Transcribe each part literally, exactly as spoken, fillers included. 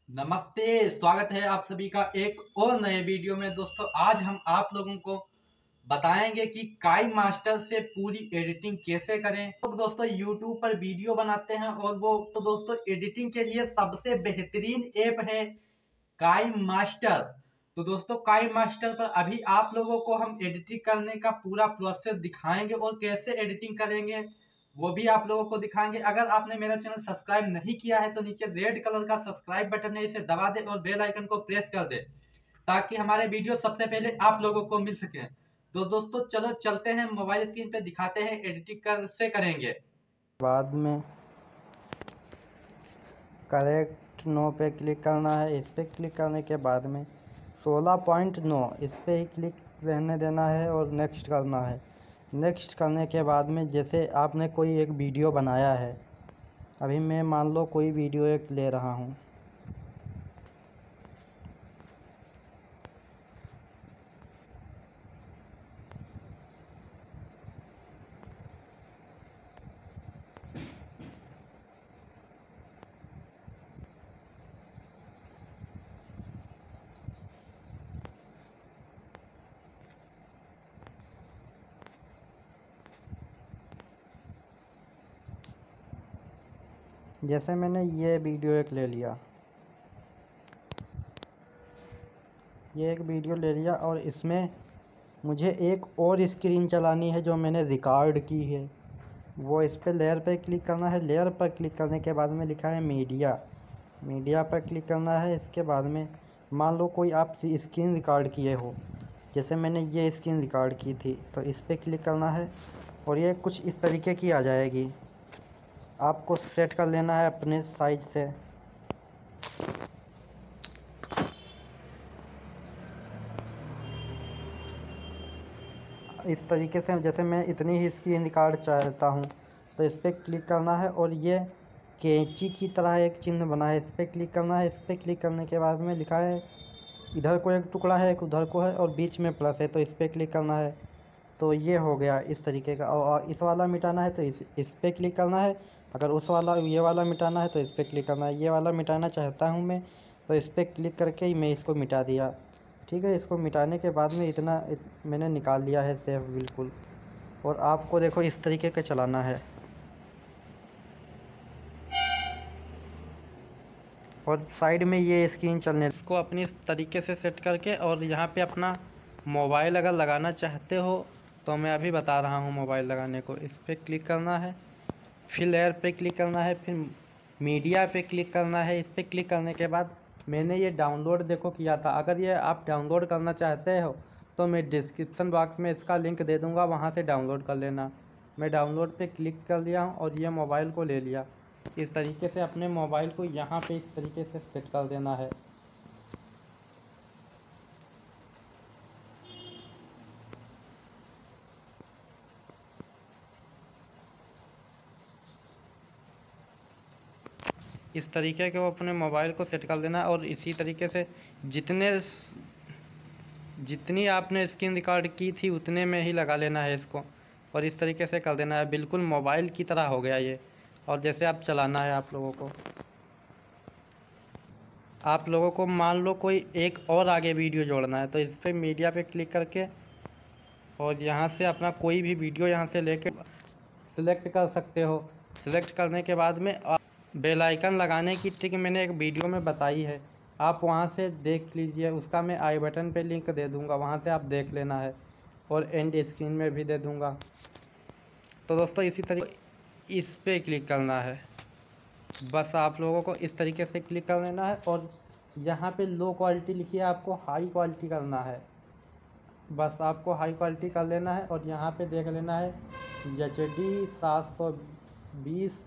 नमस्ते, स्वागत है आप सभी का एक और नए वीडियो में। दोस्तों आज हम आप लोगों को बताएंगे कि काई मास्टर से पूरी एडिटिंग कैसे करें। तो दोस्तों यूट्यूब पर वीडियो बनाते हैं और वो तो दोस्तों एडिटिंग के लिए सबसे बेहतरीन ऐप है काई मास्टर। तो दोस्तों काई मास्टर पर अभी आप लोगों को हम एडिटिंग करने का पूरा प्रोसेस दिखाएंगे और कैसे एडिटिंग करेंगे वो भी आप लोगों को दिखाएंगे। अगर आपने मेरा चैनल सब्सक्राइब नहीं किया है तो नीचे रेड कलर का सब्सक्राइब बटन है, इसे दबा दे और बेल आइकन को प्रेस कर दे ताकि हमारे वीडियो सबसे पहले आप लोगों को मिल सके। तो दोस्तों चलो चलते हैं, मोबाइल स्क्रीन पे दिखाते हैं एडिटिंग कैसे करेंगे। बाद में करेक्ट नो पे क्लिक करना है। इस पे क्लिक करने के बाद में सोलह पॉइंट नौ इस पे ही क्लिक रहने देना है और नेक्स्ट करना है। नेक्स्ट करने के बाद में जैसे आपने कोई एक वीडियो बनाया है, अभी मैं मान लो कोई वीडियो एक ले रहा हूँ। जैसे मैंने ये वीडियो एक ले लिया, ये एक वीडियो ले लिया और इसमें मुझे एक और स्क्रीन चलानी है जो मैंने रिकॉर्ड की है। वो इस पर लेयर पर क्लिक करना है। लेयर पर क्लिक करने के बाद में लिखा है मीडिया, मीडिया पर क्लिक करना है। इसके बाद में मान लो कोई आप स्क्रीन रिकॉर्ड किए हो, जैसे मैंने ये स्क्रीन रिकॉर्ड की थी, तो इस पर क्लिक करना है और ये कुछ इस तरीके की आ जाएगी। आपको सेट कर लेना है अपने साइज से। इस तरीके से जैसे मैं इतनी ही स्क्रीन रिकॉर्ड चाहता हूँ तो इस पर क्लिक करना है और ये कैंची की तरह एक चिन्ह बना है, इस पर क्लिक करना है। इस पर क्लिक करने के बाद में लिखा है इधर को एक टुकड़ा है, एक उधर को है और बीच में प्लस है, तो इस पर क्लिक करना है। तो ये हो गया इस तरीके का। और इस वाला मिटाना है तो इस इस पर क्लिक करना है। अगर उस वाला ये वाला मिटाना है तो इस पर क्लिक करना है। ये वाला मिटाना चाहता हूँ मैं, तो इस पर क्लिक करके ही मैं इसको मिटा दिया। ठीक है, इसको मिटाने के बाद में इतना इत, मैंने निकाल लिया है सेफ बिल्कुल। और आपको देखो इस तरीके का चलाना है और साइड में ये स्क्रीन चलने, इसको अपनी इस तरीके से सेट करके और यहाँ पे अपना मोबाइल अगर लगाना चाहते हो तो मैं अभी बता रहा हूँ मोबाइल लगाने को। इस पर क्लिक करना है, फिर लेयर पे क्लिक करना है, फिर मीडिया पे क्लिक करना है। इस पर क्लिक करने के बाद मैंने ये डाउनलोड देखो किया था, अगर ये आप डाउनलोड करना चाहते हो तो मैं डिस्क्रिप्शन बॉक्स में इसका लिंक दे दूँगा, वहाँ से डाउनलोड कर लेना। मैं डाउनलोड पे क्लिक कर लिया हूँ और ये मोबाइल को ले लिया। इस तरीके से अपने मोबाइल को यहाँ पे इस तरीके से सेट कर देना है। इस तरीके के वो अपने मोबाइल को सेट कर देना और इसी तरीके से जितने जितनी आपने स्क्रीन रिकॉर्ड की थी उतने में ही लगा लेना है इसको और इस तरीके से कर देना है। बिल्कुल मोबाइल की तरह हो गया ये। और जैसे आप चलाना है आप लोगों को आप लोगों को मान लो कोई एक और आगे वीडियो जोड़ना है तो इस पर मीडिया पे क्लिक करके और यहाँ से अपना कोई भी वीडियो यहाँ से लेके सिलेक्ट कर सकते हो। सिलेक्ट करने के बाद में बेल आइकन लगाने की ट्रिक मैंने एक वीडियो में बताई है, आप वहाँ से देख लीजिए। उसका मैं आई बटन पे लिंक दे दूँगा, वहाँ से आप देख लेना है और एंड स्क्रीन में भी दे दूँगा। तो दोस्तों इसी तरीके इस पे क्लिक करना है, बस आप लोगों को इस तरीके से क्लिक कर लेना है और यहाँ पे लो क्वालिटी लिखी है, आपको हाई क्वालिटी करना है। बस आपको हाई क्वालिटी कर लेना है और यहाँ पे देख लेना है एच डी सात सौ बीस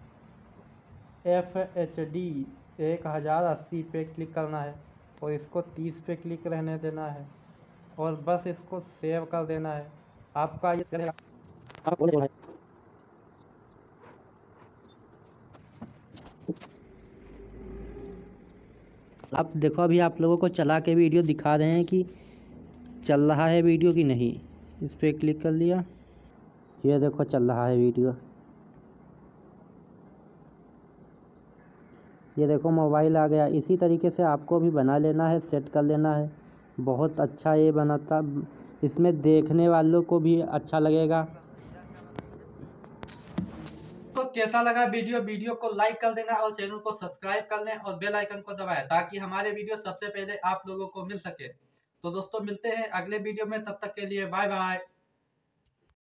एफ एच डी एक हज़ार अस्सी पे क्लिक करना है और इसको तीस पे क्लिक रहने देना है और बस इसको सेव कर देना है। आपका ये आप देखो अभी आप लोगों को चला के वीडियो दिखा रहे हैं कि चल रहा है वीडियो कि नहीं। इस पर क्लिक कर लिया, ये देखो चल रहा है वीडियो। ये देखो मोबाइल आ गया। इसी तरीके से आपको भी बना लेना है, सेट कर लेना है। बहुत अच्छा ये बनाता, इसमें देखने वालों को भी अच्छा लगेगा। तो कैसा लगा वीडियो वीडियो को लाइक कर देना और चैनल को सब्सक्राइब कर लें और बेल आइकन को दबाएं ताकि हमारे वीडियो सबसे पहले आप लोगों को मिल सके। तो दोस्तों मिलते हैं अगले वीडियो में, तब तक के लिए बाय बाय।